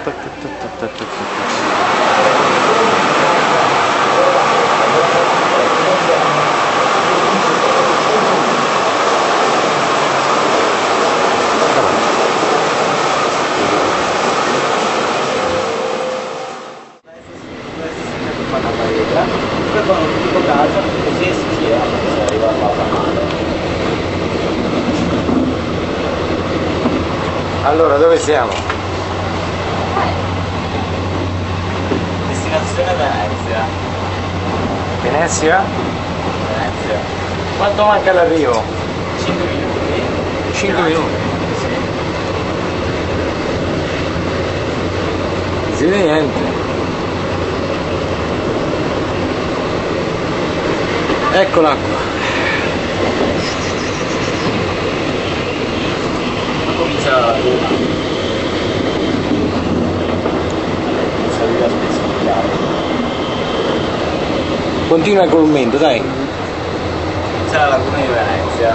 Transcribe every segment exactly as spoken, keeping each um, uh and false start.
poi con un tipo casa così si gira, si arriva a fare male. Allora, dove siamo? Destinazione Venezia. Venezia? Venezia. Quanto manca all'arrivo? cinque minuti. cinque minuti. Non si vede niente. Ecco l'acqua. Comincia la luna. Salire a specificare. Continua col commento, dai. C'è la laguna di Venezia.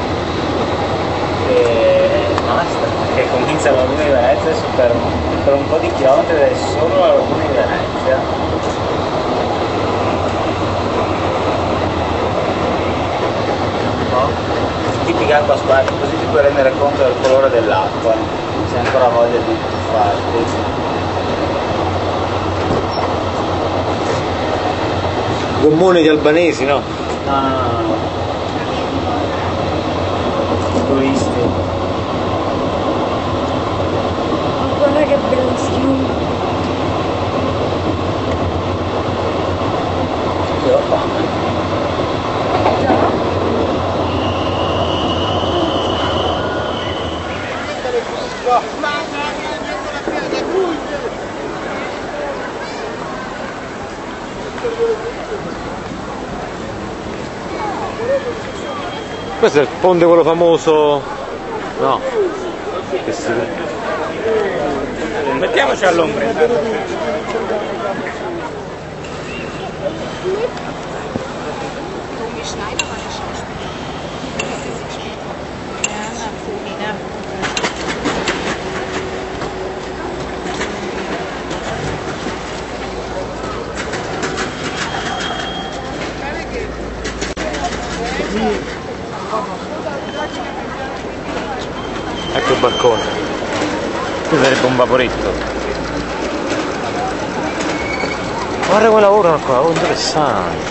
E basta, che comincia la laguna di Venezia per, per un po' di chilometri ed è solo la laguna di Venezia. Tipica acqua sparta, così ti puoi rendere conto del colore dell'acqua, se hai ancora voglia di farti. Gommone di albanesi, no? No, no, no, no. Turisti. Guarda che bellissimo. Che ho fame. Questo è il ponte quello famoso. No. Che si... Mettiamoci all'ombra. Ecco il balcone. Qui sarebbe un vaporetto. Guarda come lavorano qua, oh, interessante.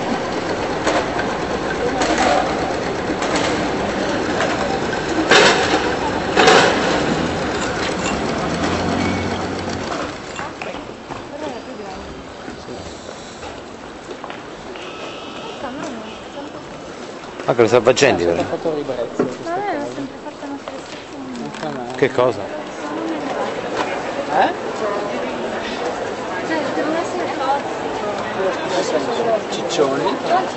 Anche le salvagenti però. Che cosa? Eh? Cioè, devono essere cose. Ciccioni.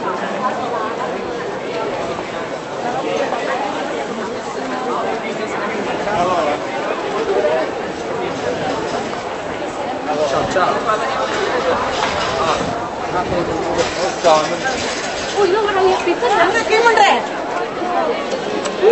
Ciao ciao. Ciao. Uy, no me lo había visto.